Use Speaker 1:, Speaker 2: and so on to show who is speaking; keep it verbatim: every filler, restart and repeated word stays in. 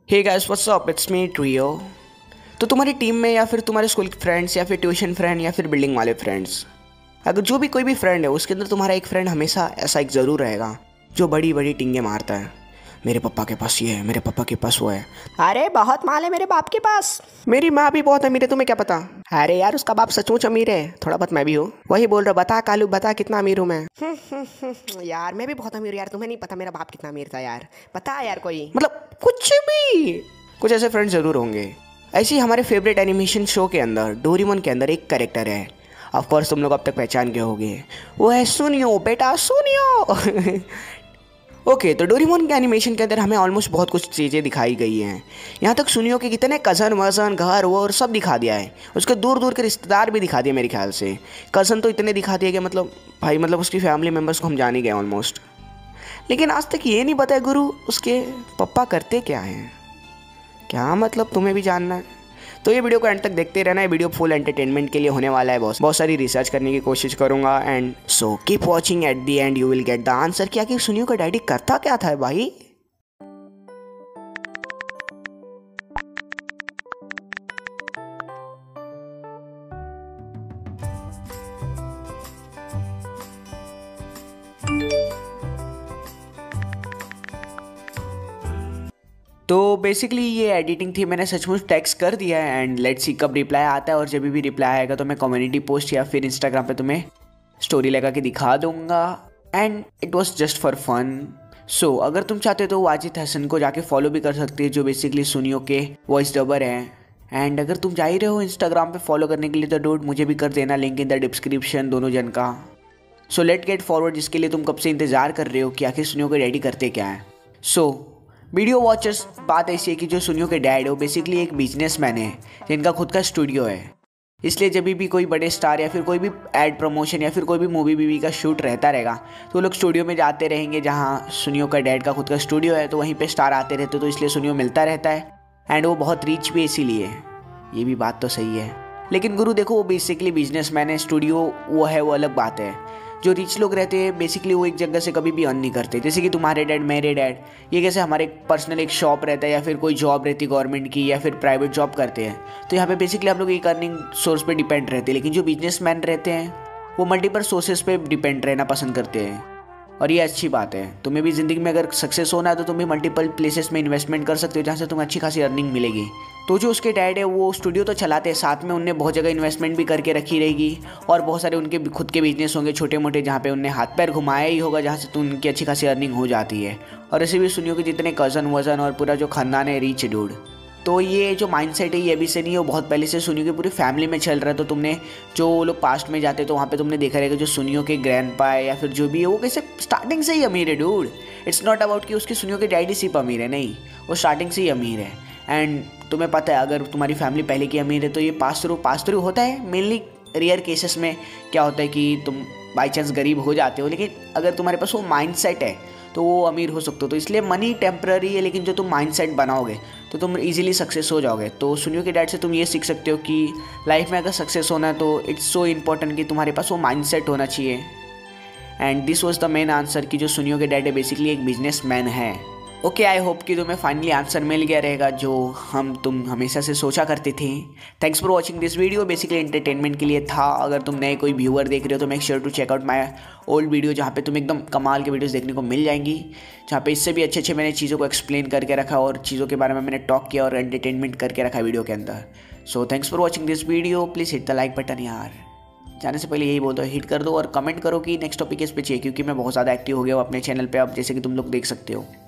Speaker 1: Hey guys what's up, it's me Trio. तो तुम्हारी team में या फिर तुम्हारे स्कूल के फ्रेंड्स या फिर ट्यूशन फ्रेंड या फिर बिल्डिंग वाले फ्रेंड्स, अगर जो भी कोई भी फ्रेंड है उसके अंदर तुम्हारा एक फ्रेंड हमेशा ऐसा एक ज़रूर रहेगा जो बड़ी बड़ी टिंगे मारता है। मेरे पापा के पास ये है, मेरे पापा के पास वो है,
Speaker 2: अरे बहुत माल है मेरे बाप के पास।
Speaker 1: मेरी माँ भी बहुत अमीर है, तुम्हें क्या पता।
Speaker 2: अरे यार उसका बाप सचमुच अमीर है।
Speaker 1: थोड़ा बहुत मैं भी हूँ। वही बोल रहा, बता कालू बता कितना अमीर हूँ मैं।
Speaker 2: यार मैं भी बहुत अमीर हूँ यार, तुम्हें नहीं पता मेरा बाप कितना अमीर था यार। पता यार कोई,
Speaker 1: मतलब कुछ भी, कुछ ऐसे फ्रेंड्स ज़रूर होंगे। ऐसे ही हमारे फेवरेट एनिमेशन शो के अंदर डोरेमोन के अंदर एक कैरेक्टर है, ऑफ कोर्स तुम लोग अब तक पहचान गए होंगे, वो है सुनियो बेटा सुनियो। ओके okay, तो डोरेमोन के एनिमेशन के अंदर हमें ऑलमोस्ट बहुत कुछ चीज़ें दिखाई गई हैं। यहाँ तक सुनियो के कितने कज़न वज़न घर वो सब दिखा दिया है, उसके दूर दूर के रिश्तेदार भी दिखा दिए मेरे ख्याल से। कज़न तो इतने दिखा दिए कि मतलब भाई मतलब उसकी फैमिली मेम्बर्स को हम जान ही गए ऑलमोस्ट। लेकिन आज तक ये नहीं पता है गुरु उसके पापा करते क्या हैं। क्या मतलब तुम्हें भी जानना है तो ये वीडियो को एंड तक देखते रहना है। वीडियो फुल एंटरटेनमेंट के लिए होने वाला है, बहुत बहुत सारी रिसर्च करने की कोशिश करूंगा। And so keep watching, at the end you will get the answer कि आखिर सुनियो का डैडी करता क्या था भाई। तो बेसिकली ये एडिटिंग थी, मैंने सचमुच टेक्स्ट कर दिया है एंड लेट्स सी कब रिप्लाई आता है। और जब भी रिप्लाई आएगा तो मैं कम्युनिटी पोस्ट या फिर इंस्टाग्राम पे तुम्हें स्टोरी लगा के दिखा दूंगा। And it was just for fun. So अगर तुम चाहते हो तो वाजिद हसन को जाके फॉलो भी कर सकते हो, जो बेसिकली सुनियो के वॉइस डबर हैं। एंड अगर तुम जा ही रहे हो इंस्टाग्राम पे फॉलो करने के लिए तो डोट मुझे भी कर देना, लिंक इन द डिस्क्रिप्शन दोनों जन का। सो लेट गेट फॉरवर्ड, जिसके लिए तुम कब से इंतजार कर रहे हो कि आखिर सुनियो के डैडी करते क्या है। सो वीडियो वॉचर्स, बात ऐसी है कि जो सुनियो के डैड है वो बेसिकली एक बिजनेसमैन है जिनका खुद का स्टूडियो है। इसलिए जब भी कोई बड़े स्टार या फिर कोई भी एड प्रमोशन या फिर कोई भी मूवी बीवी का शूट रहता रहेगा तो वो लोग स्टूडियो में जाते रहेंगे जहाँ सुनियो का डैड का खुद का स्टूडियो है। तो वहीं पे स्टार आते रहते, तो इसलिए सुनियो मिलता रहता है। एंड वो बहुत रिच भी इसीलिए, ये भी बात तो सही है। लेकिन गुरु देखो, वो बेसिकली बिजनेसमैन है, स्टूडियो वो है, वो अलग बात है। जो रिच लोग रहते हैं बेसिकली वो एक जगह से कभी भी अर्न नहीं करते। जैसे कि तुम्हारे डैड, मेरे डैड, ये कैसे हमारे पर्सनल एक शॉप रहता है या फिर कोई जॉब रहती है गवर्नमेंट की या फिर प्राइवेट जॉब करते हैं। तो यहाँ पे बेसिकली आप लोग एक अर्निंग सोर्स पे डिपेंड रहते हैं। लेकिन जो बिजनेसमैन रहते हैं वो मल्टीपल सोर्सेज पे डिपेंड रहना पसंद करते हैं, और ये अच्छी बात है। तुम्हें भी ज़िंदगी में अगर सक्सेस होना है तो तुम भी मल्टीपल प्लेसेस में इन्वेस्टमेंट कर सकते हो जहाँ से तुम्हें अच्छी खासी अर्निंग मिलेगी। तो जो उसके डैड है वो स्टूडियो तो चलाते हैं, साथ में उनने बहुत जगह इन्वेस्टमेंट भी करके रखी रहेगी और बहुत सारे उनके खुद के बिजनेस होंगे छोटे मोटे, जहाँ पे उनने हाथ पैर घुमाया ही होगा, जहाँ से तो उनकी अच्छी खासी अर्निंग हो जाती है। और ऐसे भी सुनियो के जितने कज़न वज़न और पूरा जो खानदान है रिच डूड। तो ये जो माइंडसेट है ये अभी से नहीं है, वो बहुत पहले से सुनियो की पूरी फैमिली में चल रहा है। तो तुमने जो लोग पास्ट में जाते तो वहाँ पे तुमने देखा रहेगा जो सुनियो के ग्रैंडपा है या फिर जो भी है वो कैसे स्टार्टिंग से ही अमीर है डूड। इट्स नॉट अबाउट कि उसके सुनियो के डैडी सिर्फ अमीर है, नहीं, वो स्टार्टिंग से ही अमीर है। एंड तुम्हें पता है अगर तुम्हारी फैमिली पहले की अमीर है तो ये पास थ्रू पास थ्रू होता है। मेनली रेयर केसेस में क्या होता है कि तुम बाई चांस गरीब हो जाते हो, लेकिन अगर तुम्हारे पास वो माइंडसेट है तो वो अमीर हो सकते हो। तो इसलिए मनी टेम्पररी है, लेकिन जो तुम माइंडसेट बनाओगे तो तुम इजीली सक्सेस हो जाओगे। तो सुनियो के डैड से तुम ये सीख सकते हो कि लाइफ में अगर सक्सेस होना है तो इट्स सो इम्पॉर्टेंट कि तुम्हारे पास वो माइंडसेट होना चाहिए। And this was the main answer कि जो सुनियो के डैड है बेसिकली एक बिजनेसमैन है। ओके, आई होप कि तुम्हें फाइनली आंसर मिल गया रहेगा जो हम तुम हमेशा से सोचा करते थे। Thanks for watching this video, basically entertainment के लिए था। अगर तुम नए कोई व्यूअर देख रहे हो तो make sure to check out my old video, जहाँ पे तुम एकदम कमाल के वीडियोस देखने को मिल जाएंगी, जहाँ पे इससे भी अच्छे अच्छे मैंने चीज़ों को एक्सप्लेन करके रखा और चीज़ों के बारे में मैंने टॉक किया और एंटरटेनमेंट करके रखा वीडियो के अंदर। So thanks for watching this video, please hit the like button यार। जाने से पहले यही बोलता हूँ, हिट कर दो और कमेंट करो कि नेक्स्ट टॉपिक किस पे चाहिए, क्योंकि मैं बहुत ज़्यादा एक्टिव हो गया हूँ अपने चैनल पे अब, जैसे कि तुम लोग देख सकते हो।